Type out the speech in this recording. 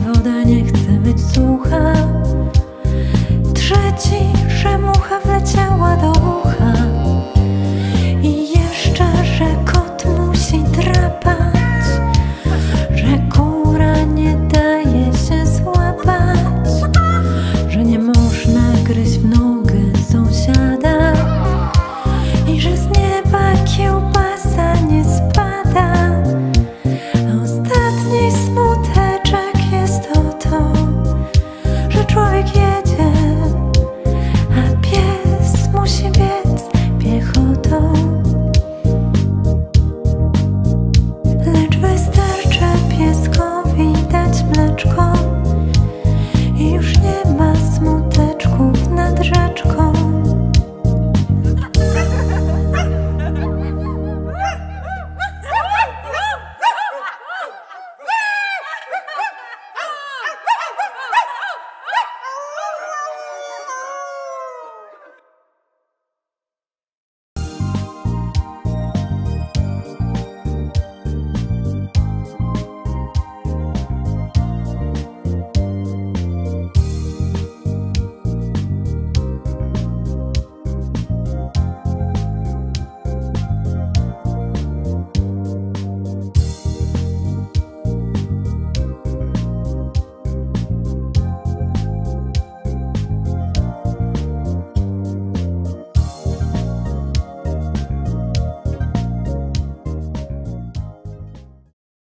woda nie chce być sucha. Trzeci, że mucha wleciała do ucha. I jeszcze, że kot musi drapać, że kura nie daje się złapać, że nie można gryźć w nogę sąsiada i że z nieba kiełbasa nie spada. A ostatni smuteczek jest to, że człowiek jedzie, a pies musi biec piechotą. Lecz wystarczy pieskowi dać mleczko i już nie ma smuteczków nad rzeczką.